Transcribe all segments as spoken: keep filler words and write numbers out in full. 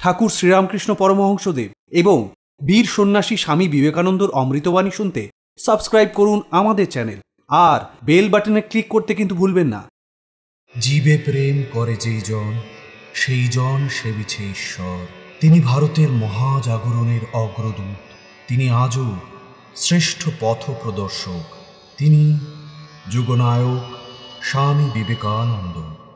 ঠাকুর শ্রীরামকৃষ্ণ পরমহংসদেব এবং বীর সন্ন্যাসী স্বামী বিবেকানন্দর অমৃতবাণী শুনতে সাবস্ক্রাইব করুন আমাদের চ্যানেল আর বেল বাটনে ক্লিক করতে কিন্তু ভুলবেন না। জীবে প্রেম করে যেই জন সেই জন সেবিছে ঈশ্বর। তিনি ভারতের মহাজাগরণের অগ্রদূত। তিনি আজও শ্রেষ্ঠ পথ প্রদর্শক। তিনি যুগনায়ক স্বামী বিবেকানন্দ।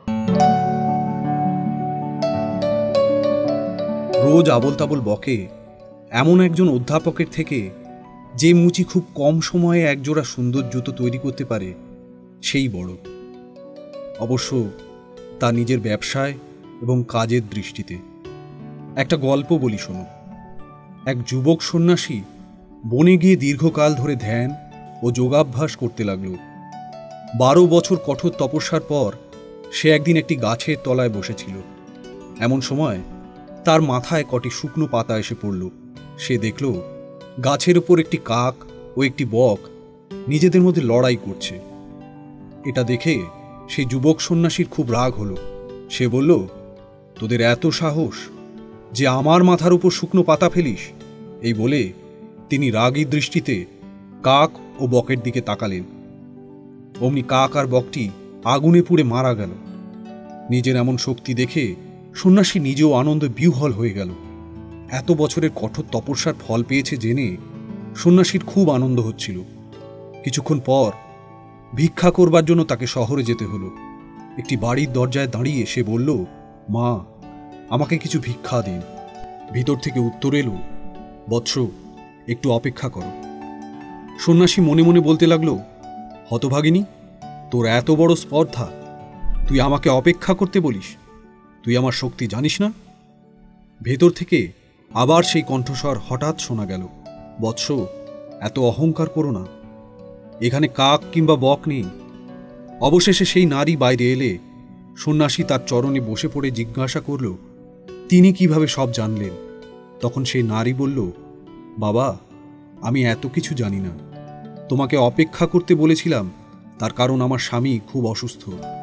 রোজ আবল তাবল বকে এমন একজন অধ্যাপকের থেকে যে মুচি খুব কম সময়ে একজোড়া সুন্দর জুতো তৈরি করতে পারে সেই বড়। অবশ্য তা নিজের ব্যবসায় এবং কাজের দৃষ্টিতে। একটা গল্প বলি শোনো। এক যুবক সন্ন্যাসী বনে গিয়ে দীর্ঘকাল ধরে ধ্যান ও যোগাভ্যাস করতে লাগল। বারো বছর কঠোর তপস্যার পর সে একদিন একটি গাছের তলায় বসেছিল। এমন সময় তার মাথায় কটি শুকনো পাতা এসে পড়ল। সে দেখল গাছের ওপর একটি কাক ও একটি বক নিজেদের মধ্যে লড়াই করছে। এটা দেখে সেই যুবক সন্ন্যাসীর খুব রাগ হলো। সে বলল, তোদের এত সাহস যে আমার মাথার উপর শুকনো পাতা ফেলিস? এই বলে তিনি রাগী দৃষ্টিতে কাক ও বকের দিকে তাকালেন। অমনি কাক আর বকটি আগুনে পুড়ে মারা গেল। নিজের এমন শক্তি দেখে সন্ন্যাসী নিজেও আনন্দে বিহ্বল হয়ে গেল। এত বছরের কঠোর তপস্যার ফল পেয়েছে জেনে সন্ন্যাসীর খুব আনন্দ হচ্ছিল। কিছুক্ষণ পর ভিক্ষা করবার জন্য তাকে শহরে যেতে হলো। একটি বাড়ির দরজায় দাঁড়িয়ে সে বলল, মা, আমাকে কিছু ভিক্ষা দিন। ভিতর থেকে উত্তর এলো, বৎস, একটু অপেক্ষা করো। সন্ন্যাসী মনে মনে বলতে লাগলো, হতভাগিনী, তোর এত বড় স্পর্ধা, তুই আমাকে অপেক্ষা করতে বলিস? তুই আমার শক্তি জানিস না? ভেতর থেকে আবার সেই কণ্ঠস্বর হঠাৎ শোনা গেল, বৎস, এত অহংকার করো না। এখানে কাক কিংবা বক নেই। অবশেষে সেই নারী বাইরে এলে সন্ন্যাসী তার চরণে বসে পড়ে জিজ্ঞাসা করল, তিনি কিভাবে সব জানলেন? তখন সেই নারী বলল, বাবা, আমি এত কিছু জানি না। তোমাকে অপেক্ষা করতে বলেছিলাম তার কারণ আমার স্বামী খুব অসুস্থ।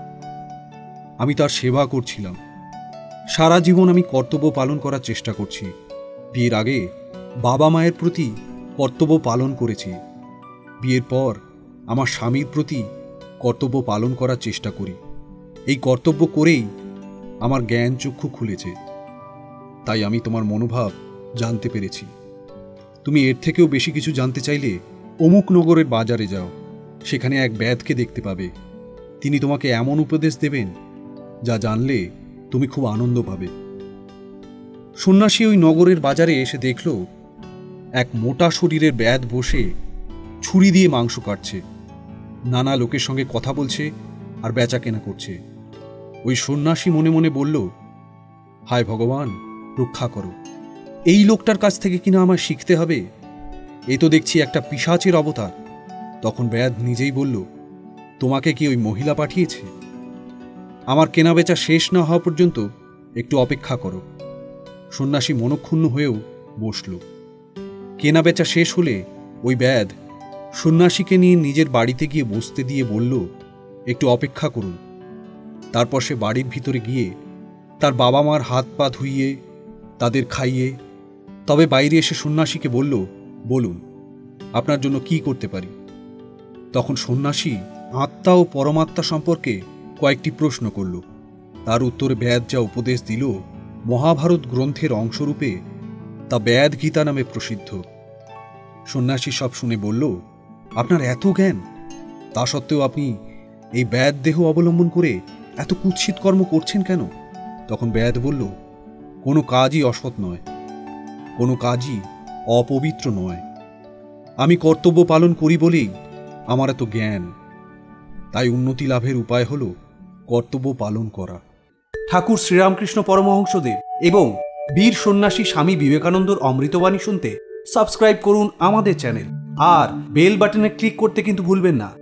আমি তার সেবা করছিলাম। সারা জীবন আমি কর্তব্য পালন করার চেষ্টা করছি। বিয়ের আগে বাবা মায়ের প্রতি কর্তব্য পালন করেছি। বিয়ের পর আমার স্বামীর প্রতি কর্তব্য পালন করার চেষ্টা করি। এই কর্তব্য করেই আমার জ্ঞান চক্ষু খুলেছে। তাই আমি তোমার মনোভাব জানতে পেরেছি। তুমি এর থেকেও বেশি কিছু জানতে চাইলে অমুক নগরের বাজারে যাও। সেখানে এক ব্যাধকে দেখতে পাবে। তিনি তোমাকে এমন উপদেশ দেবেন যা জানলে তুমি খুব আনন্দ পাবে। সন্ন্যাসী ওই নগরের বাজারে এসে দেখল এক মোটা শরীরের ব্যাধ বসে ছুরি দিয়ে মাংস কাটছে, নানা লোকের সঙ্গে কথা বলছে আর বেচা কেনা করছে। ওই সন্ন্যাসী মনে মনে বলল, হায় ভগবান, রক্ষা করো। এই লোকটার কাছ থেকে কিনা আমার শিখতে হবে? এ তো দেখছি একটা পিশাচের অবতার। তখন ব্যাধ নিজেই বলল, তোমাকে কি ওই মহিলা পাঠিয়েছে? আমার কেনাবেচা শেষ না হওয়া পর্যন্ত একটু অপেক্ষা করো। সন্ন্যাসী মনক্ষুণ্ণ হয়েও বসল। কেনাবেচা শেষ হলে ওই ব্যাধ সন্ন্যাসীকে নিয়ে নিজের বাড়িতে গিয়ে বসতে দিয়ে বলল, একটু অপেক্ষা করুন। তারপর সে বাড়ির ভিতরে গিয়ে তার বাবা মার হাত পা ধুইয়ে তাদের খাইয়ে তবে বাইরে এসে সন্ন্যাসীকে বলল, বলুন, আপনার জন্য কি করতে পারি? তখন সন্ন্যাসী আত্মা ও পরমাত্মা সম্পর্কে কয়েকটি প্রশ্ন করল। তার উত্তরে ব্যাধ যা উপদেশ দিল মহাভারত গ্রন্থের অংশরূপে তা ব্যাধ গীতা নামে প্রসিদ্ধ। সন্ন্যাসী সব শুনে বলল, আপনার এত জ্ঞান, তা সত্ত্বেও আপনি এই ব্যাধ দেহ অবলম্বন করে এত কুৎসিত কর্ম করছেন কেন? তখন ব্যাধ বলল, কোনো কাজই অসৎ নয়, কোনো কাজই অপবিত্র নয়। আমি কর্তব্য পালন করি বলেই আমার এত জ্ঞান। তাই উন্নতি লাভের উপায় হল কর্তব্য পালন করা। ঠাকুর শ্রীরামকৃষ্ণ পরমহংসদেব এবং বীর সন্ন্যাসী স্বামী বিবেকানন্দর অমৃতবাণী শুনতে সাবস্ক্রাইব করুন আমাদের চ্যানেল আর বেল বাটনে ক্লিক করতে কিন্তু ভুলবেন না।